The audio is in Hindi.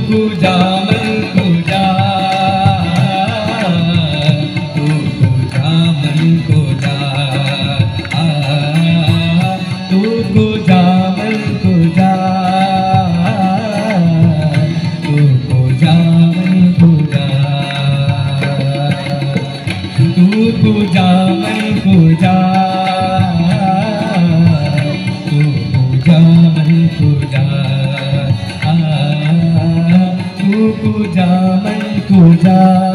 पूजा मन पूजा, तू पूजा मन पूजा, तू पूजा मन पूजा, तू पूजा मन पूजा, तू पूजा मन पूजा, तू पूजा मन पूजा, तू पूजा मन पूजा।